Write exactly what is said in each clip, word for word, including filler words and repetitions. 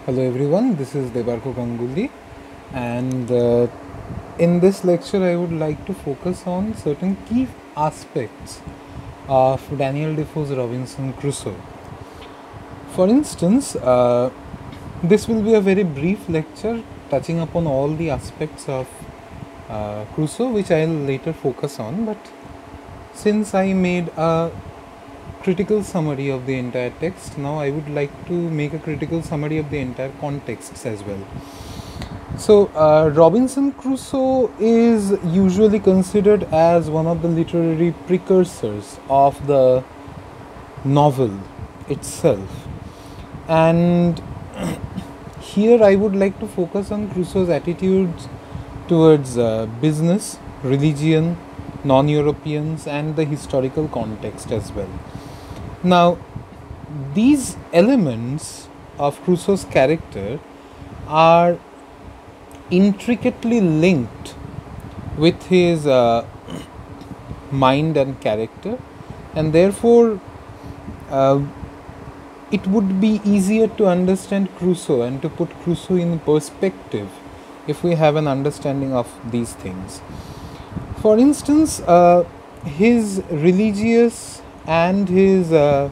Hello everyone, this is Debarko Ganguly, and uh, in this lecture I would like to focus on certain key aspects of Daniel Defoe's Robinson Crusoe. For instance, uh, this will be a very brief lecture touching upon all the aspects of uh, Crusoe, which I'll later focus on, but since I made a critical summary of the entire text, now I would like to make a critical summary of the entire context as well. So, uh, Robinson Crusoe is usually considered as one of the literary precursors of the novel itself, and here I would like to focus on Crusoe's attitudes towards uh, business, religion, non Europeans, and the historical context as well. Now, these elements of Crusoe's character are intricately linked with his uh, mind and character, and therefore uh, it would be easier to understand Crusoe and to put Crusoe in perspective if we have an understanding of these things. For instance, uh, his religious and his uh,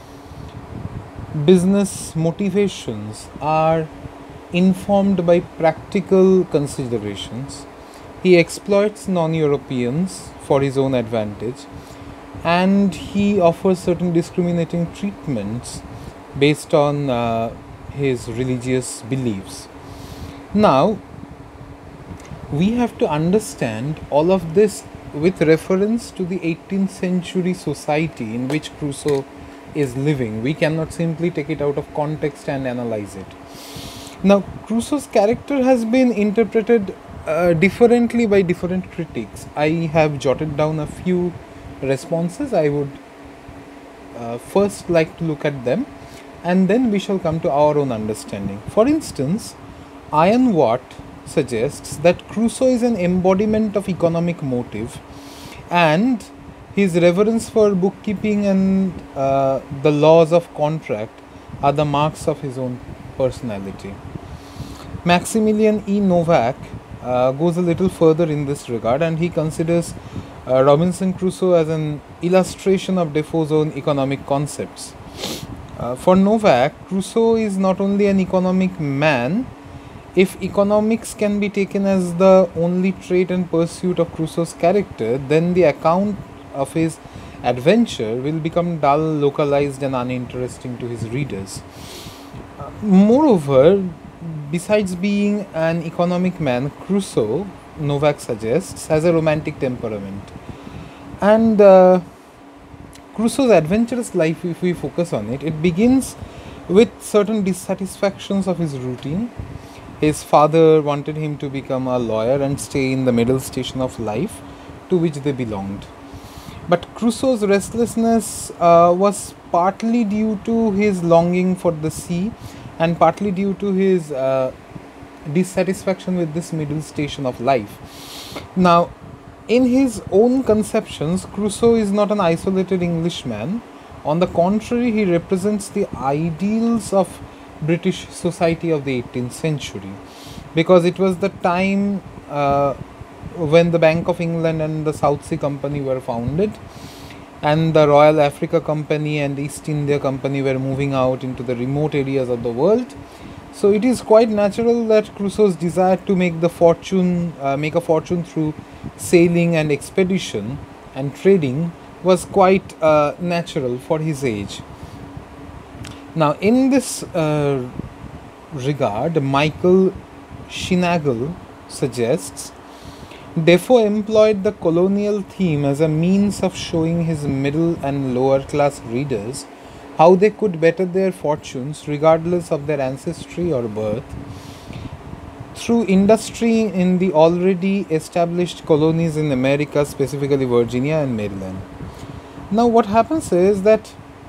business motivations are informed by practical considerations. He exploits non Europeans for his own advantage, and he offers certain discriminating treatments based on uh, his religious beliefs. Now, we have to understand all of this with reference to the eighteenth century society in which Crusoe is living. We cannot simply take it out of context and analyze it. Now, Crusoe's character has been interpreted uh, differently by different critics. I have jotted down a few responses. I would uh, first like to look at them, and then we shall come to our own understanding. For instance, Ian Watt suggests that Crusoe is an embodiment of economic motive, and his reverence for bookkeeping and uh, the laws of contract are the marks of his own personality. Maximilian E. Novak uh, goes a little further in this regard, and he considers uh, Robinson Crusoe as an illustration of Defoe's own economic concepts. Uh, for Novak, Crusoe is not only an economic man. If economics can be taken as the only trait and pursuit of Crusoe's character, then the account of his adventure will become dull, localized, and uninteresting to his readers. Uh, moreover, besides being an economic man, Crusoe, Novak suggests, has a romantic temperament. And uh, Crusoe's adventurous life, if we focus on it, it begins with certain dissatisfactions of his routine. His father wanted him to become a lawyer and stay in the middle station of life to which they belonged. But Crusoe's restlessness uh, was partly due to his longing for the sea and partly due to his uh, dissatisfaction with this middle station of life. Now, in his own conceptions, Crusoe is not an isolated Englishman. On the contrary, he represents the ideals of British society of the eighteenth century, because it was the time uh, when the Bank of England and the South Sea Company were founded, and the Royal Africa Company and East India Company were moving out into the remote areas of the world. So it is quite natural that Crusoe's desire to make the fortune, uh, make a fortune through sailing and expedition and trading was quite uh, natural for his age. Now, in this uh, regard, Michael Schinagle suggests Defoe employed the colonial theme as a means of showing his middle and lower class readers how they could better their fortunes regardless of their ancestry or birth through industry in the already established colonies in America, specifically Virginia and Maryland. Now, what happens is that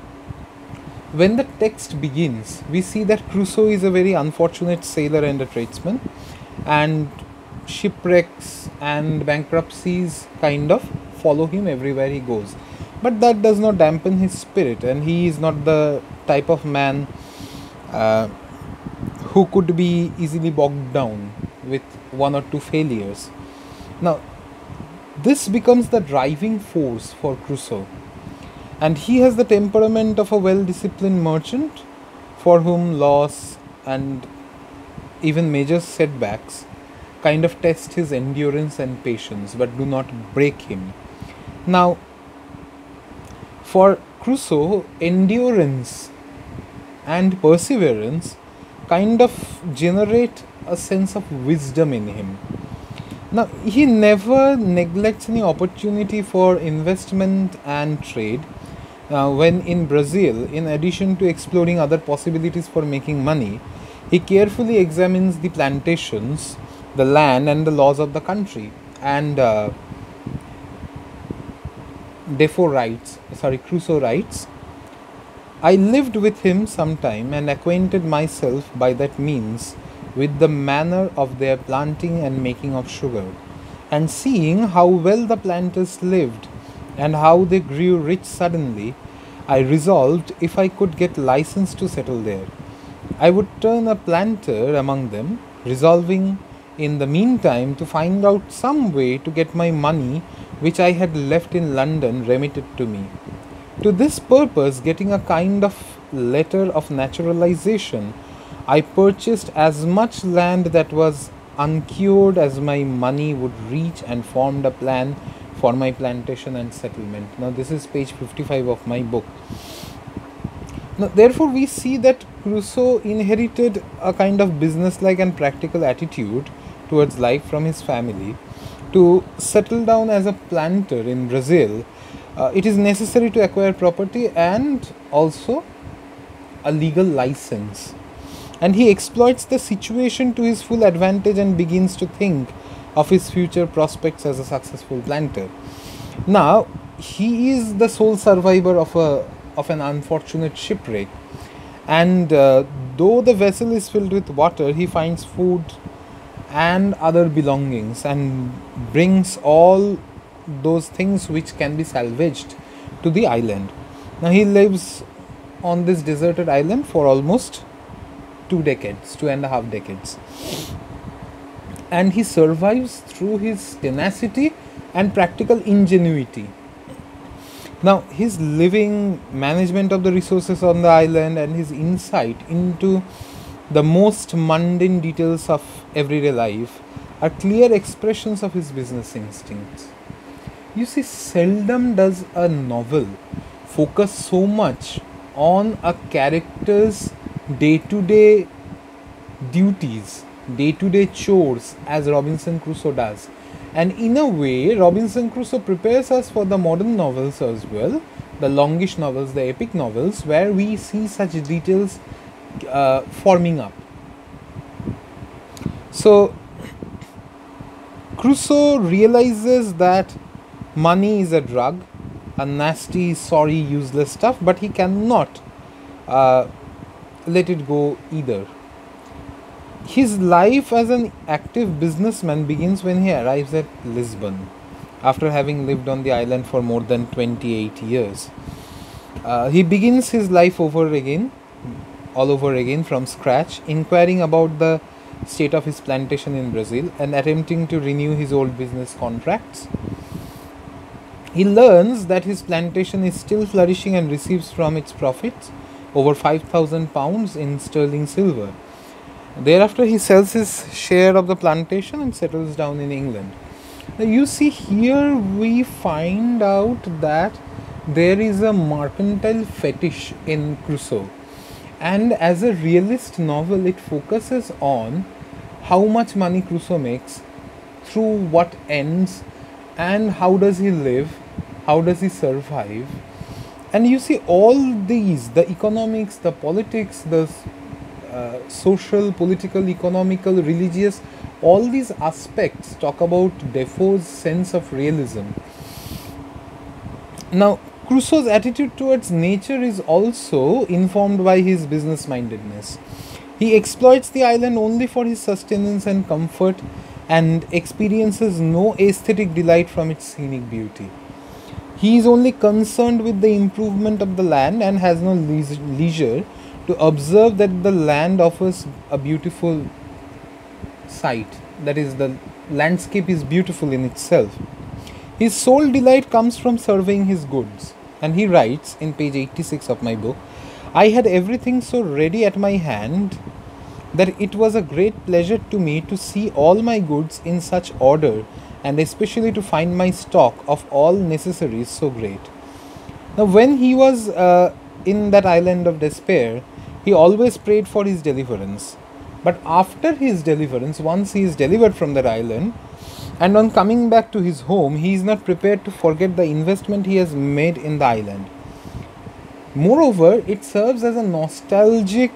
when the text begins, we see that Crusoe is a very unfortunate sailor and a tradesman, and shipwrecks and bankruptcies kind of follow him everywhere he goes. But that does not dampen his spirit, and he is not the type of man uh, who could be easily bogged down with one or two failures. Now, this becomes the driving force for Crusoe, and he has the temperament of a well disciplined merchant for whom loss and even major setbacks kind of test his endurance and patience but do not break him. Now, for Crusoe, endurance and perseverance kind of generate a sense of wisdom in him. Now, he never neglects any opportunity for investment and trade. Uh, when in Brazil, in addition to exploring other possibilities for making money, he carefully examines the plantations, the land, and the laws of the country. And uh, Defoe writes, sorry, Crusoe writes, I lived with him some time and acquainted myself by that means with the manner of their planting and making of sugar, and seeing how well the planters lived and how they grew rich suddenly, I resolved, if I could get license to settle there, I would turn a planter among them, resolving in the meantime to find out some way to get my money which I had left in London remitted to me. To this purpose, getting a kind of letter of naturalization, I purchased as much land that was uncured as my money would reach and formed a plan for my plantation and settlement. Now, this is page fifty-five of my book. Now, therefore, we see that Crusoe inherited a kind of businesslike and practical attitude towards life from his family. To settle down as a planter in Brazil, uh, it is necessary to acquire property and also a legal license. And he exploits the situation to his full advantage and begins to think of his future prospects as a successful planter. Now, he is the sole survivor of a of an unfortunate shipwreck, and uh, though the vessel is filled with water, he finds food and other belongings and brings all those things which can be salvaged to the island. Now, he lives on this deserted island for almost two decades, two and a half decades. And he survives through his tenacity and practical ingenuity. Now, his living management of the resources on the island and his insight into the most mundane details of everyday life are clear expressions of his business instincts. You see, seldom does a novel focus so much on a character's day-to-day duties, day-to-day chores as Robinson Crusoe does. And in a way, Robinson Crusoe prepares us for the modern novels as well, the longish novels, the epic novels, where we see such details uh, forming up. So, Crusoe realizes that money is a drug, a nasty, sorry, useless stuff, but he cannot uh, let it go either. His life as an active businessman begins when he arrives at Lisbon, after having lived on the island for more than twenty-eight years. Uh, he begins his life over again, all over again from scratch, inquiring about the state of his plantation in Brazil and attempting to renew his old business contracts. He learns that his plantation is still flourishing and receives from its profits over five thousand pounds in sterling silver. Thereafter, he sells his share of the plantation and settles down in England. Now, you see, here we find out that there is a mercantile fetish in Crusoe. And as a realist novel, it focuses on how much money Crusoe makes, through what ends, and how does he live, how does he survive. And you see, all these, the economics, the politics, the Uh, social, political, economical, religious, all these aspects talk about Defoe's sense of realism. Now, Crusoe's attitude towards nature is also informed by his business mindedness. He exploits the island only for his sustenance and comfort and experiences no aesthetic delight from its scenic beauty. He is only concerned with the improvement of the land and has no leis- leisure to observe that the land offers a beautiful sight, that is, the landscape is beautiful in itself. His sole delight comes from surveying his goods, and he writes in page eighty-six of my book, I had everything so ready at my hand that it was a great pleasure to me to see all my goods in such order, and especially to find my stock of all necessaries so great. Now, when he was uh, in that island of despair, he always prayed for his deliverance. But after his deliverance, once he is delivered from that island, and on coming back to his home, he is not prepared to forget the investment he has made in the island. Moreover, it serves as a nostalgic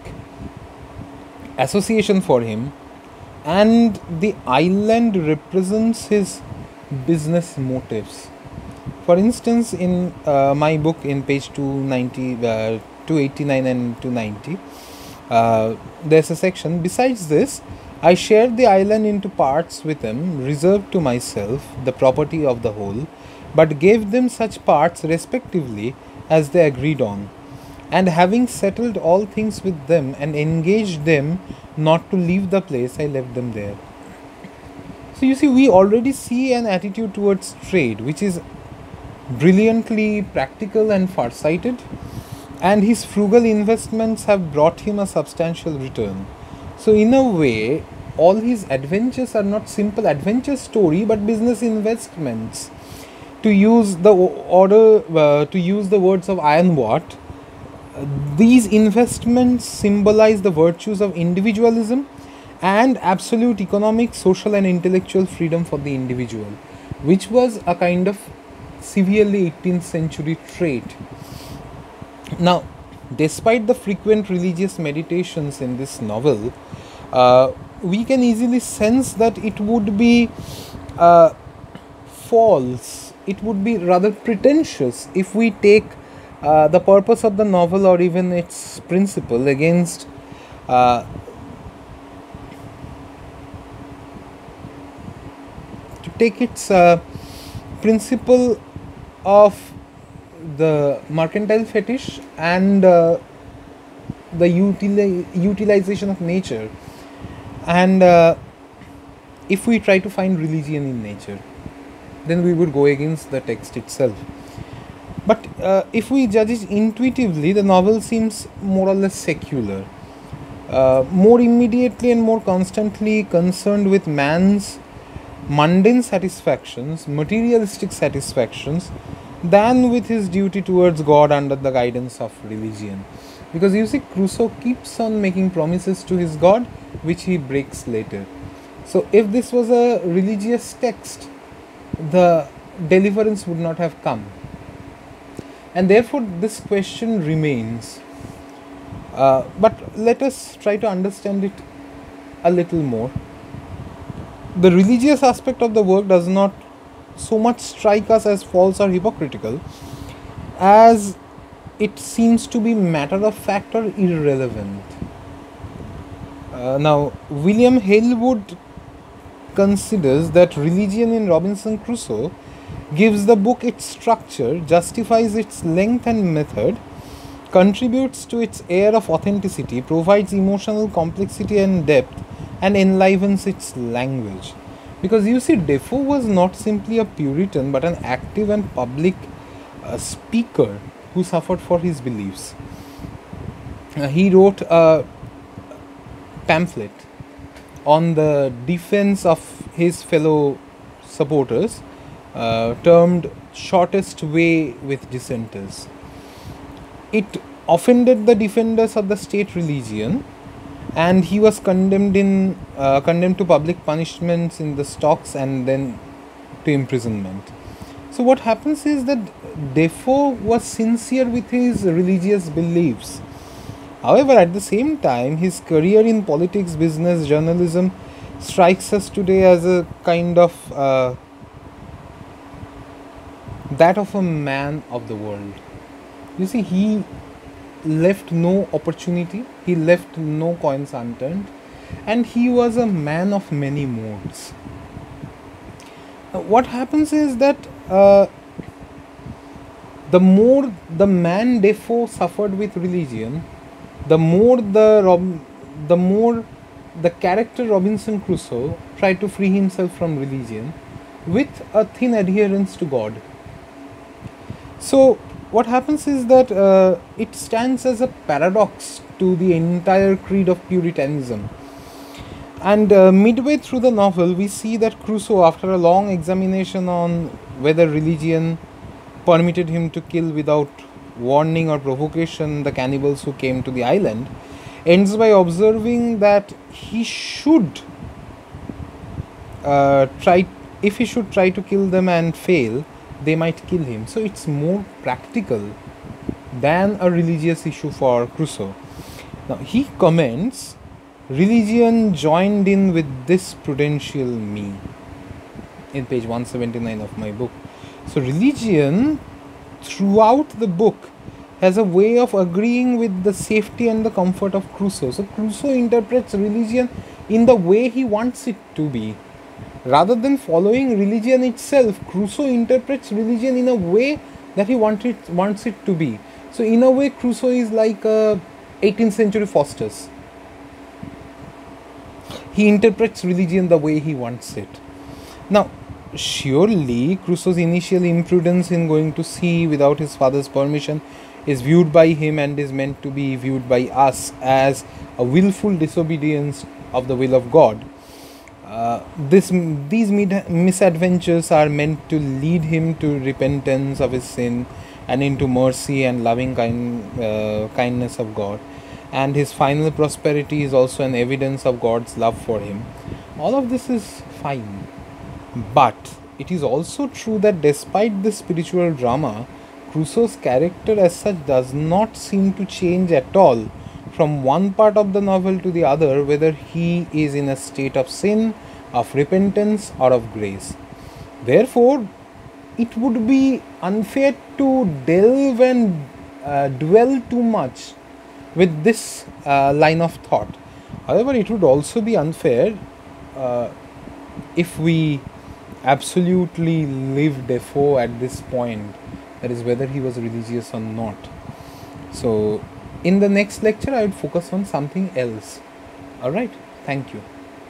association for him, and the island represents his business motives. For instance, in uh, my book in page two ninety, uh, two eighty-nine and two ninety, uh, there's a section, besides this, I shared the island into parts with him, reserved to myself the property of the whole, but gave them such parts respectively as they agreed on. And having settled all things with them and engaged them not to leave the place, I left them there. So you see, we already see an attitude towards trade which is brilliantly practical and far-sighted, and his frugal investments have brought him a substantial return. So in a way, all his adventures are not simple adventure story but business investments. To use the order, uh, to use the words of Ian Watt, these investments symbolize the virtues of individualism and absolute economic, social and intellectual freedom for the individual, which was a kind of severely eighteenth century trait. Now, despite the frequent religious meditations in this novel, uh, we can easily sense that it would be uh, false, it would be rather pretentious if we take uh, the purpose of the novel or even its principle against uh, to take its uh, principle of the mercantile fetish and uh, the utili- utilization of nature, and uh, if we try to find religion in nature, then we would go against the text itself. But uh, if we judge it intuitively, the novel seems more or less secular, uh, more immediately and more constantly concerned with man's mundane satisfactions, materialistic satisfactions, than with his duty towards God under the guidance of religion. Because you see, Crusoe keeps on making promises to his God, which he breaks later. So if this was a religious text, the deliverance would not have come. And therefore this question remains. Uh, but let us try to understand it a little more. The religious aspect of the work does not so much strike us as false or hypocritical as it seems to be matter of fact or irrelevant. Uh, now, William Halewood considers that religion in Robinson Crusoe gives the book its structure, justifies its length and method, contributes to its air of authenticity, provides emotional complexity and depth, and enlivens its language. Because you see, Defoe was not simply a Puritan but an active and public uh, speaker who suffered for his beliefs. Uh, he wrote a pamphlet on the defense of his fellow supporters, uh, termed Shortest Way with Dissenters. It offended the defenders of the state religion, and he was condemned in uh, condemned to public punishments in the stocks and then to imprisonment. So what happens is that Defoe was sincere with his religious beliefs. However, at the same time, his career in politics, business, journalism strikes us today as a kind of uh, that of a man of the world. You see, he left no opportunity, he left no coins unturned, and he was a man of many modes. Now, what happens is that uh, the more the man Defoe suffered with religion, the more the Rob- the more the character Robinson Crusoe tried to free himself from religion with a thin adherence to God. So what happens is that uh, it stands as a paradox to the entire creed of Puritanism. And uh, midway through the novel, we see that Crusoe, after a long examination on whether religion permitted him to kill without warning or provocation the cannibals who came to the island, ends by observing that he should uh, try, if he should try to kill them and fail, they might kill him. So it's more practical than a religious issue for Crusoe. Now he comments, religion joined in with this prudential me, in page one seventy-nine of my book. So religion throughout the book has a way of agreeing with the safety and the comfort of Crusoe. So Crusoe interprets religion in the way he wants it to be. Rather than following religion itself, Crusoe interprets religion in a way that he want it, wants it to be. So in a way, Crusoe is like a eighteenth century Faustus. He interprets religion the way he wants it. Now, surely Crusoe's initial imprudence in going to sea without his father's permission is viewed by him and is meant to be viewed by us as a willful disobedience of the will of God. Uh, this, these misadventures are meant to lead him to repentance of his sin and into mercy and loving kind, uh, kindness of God. And his final prosperity is also an evidence of God's love for him. All of this is fine. But it is also true that despite this spiritual drama, Crusoe's character as such does not seem to change at all from one part of the novel to the other, whether he is in a state of sin, of repentance, or of grace. Therefore, it would be unfair to delve and uh, dwell too much with this uh, line of thought. However, it would also be unfair uh, if we absolutely leave Defoe at this point, that is, whether he was religious or not. So, in the next lecture, I would focus on something else. Alright, thank you.